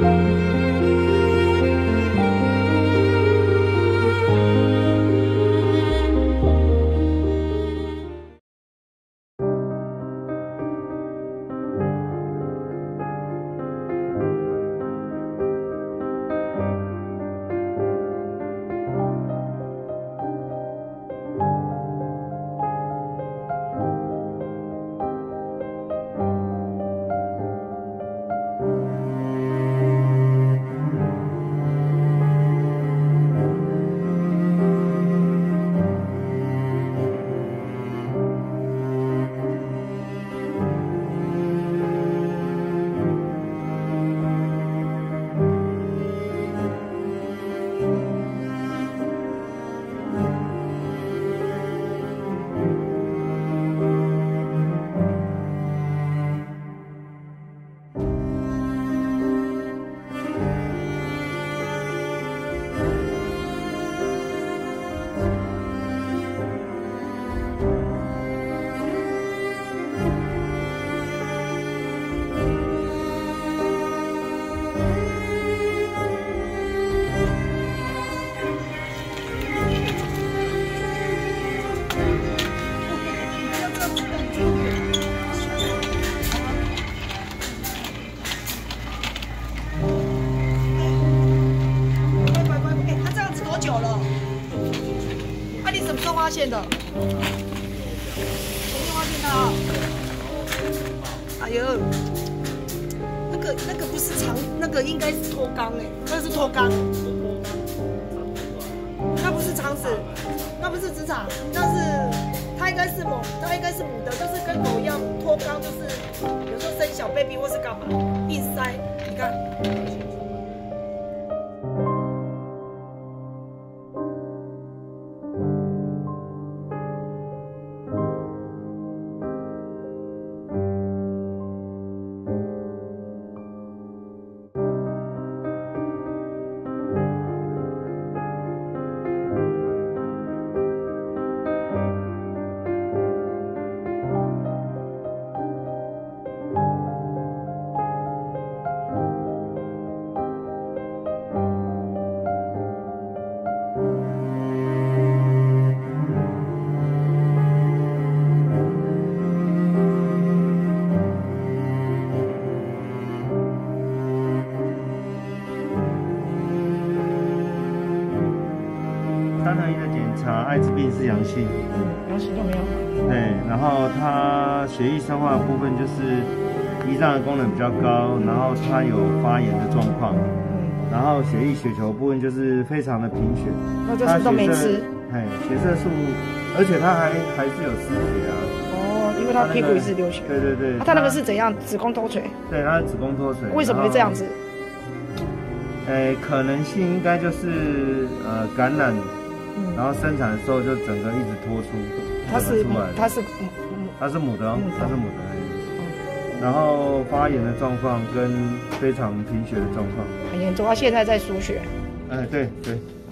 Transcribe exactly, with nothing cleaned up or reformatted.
发现的？什么发现的啊？哎呦，那个那个不是长，那个应该是脱肛哎，那是脱肛。那不是肠子，那不是直肠，那是它应该是母，它应该是母的，就是跟狗一样脱肛，就是有时候生小 baby 或是干嘛硬塞，你看。 三合一的检查，艾滋病是阳性， 嗯，阳性就没有。 对，然后他血液生化的部分就是胰脏的功能比较高，然后他有发炎的状况，嗯，然后血液血球部分就是非常的贫血， 那这是都没吃， 哎，血色素，而且他还还是有失血啊。 哦，因为他屁股一直流血。 对对对。 他那个是怎样？子宫脱垂。 对，他是子宫脱垂。 为什么会这样子？ 呃，可能性应该就是呃感染。 嗯、然后生产的时候就整个一直拖出， 它是出来， 它是它是母的哦，它是母的。嗯、然后发炎的状况跟非常贫血的状况， 很严重，它现在在输血。 哎、呃，对对。